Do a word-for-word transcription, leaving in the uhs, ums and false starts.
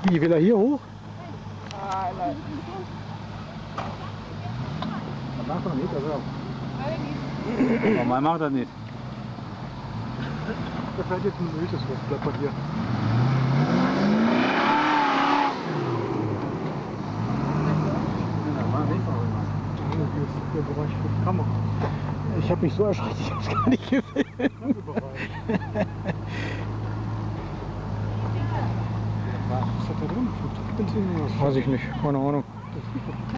Wie will er hier hoch? Ah, nein. Das macht er nicht, also. Normal macht er nicht. Da fährt jetzt ein Mythos hoch, bleibt bei dir. Der Bereich für die Kamera. Ich habe mich so erschreckt, ich habe es gar nicht gefilmt. Was hat da drin? Benzin oder was? Weiß ich nicht, keine Ahnung.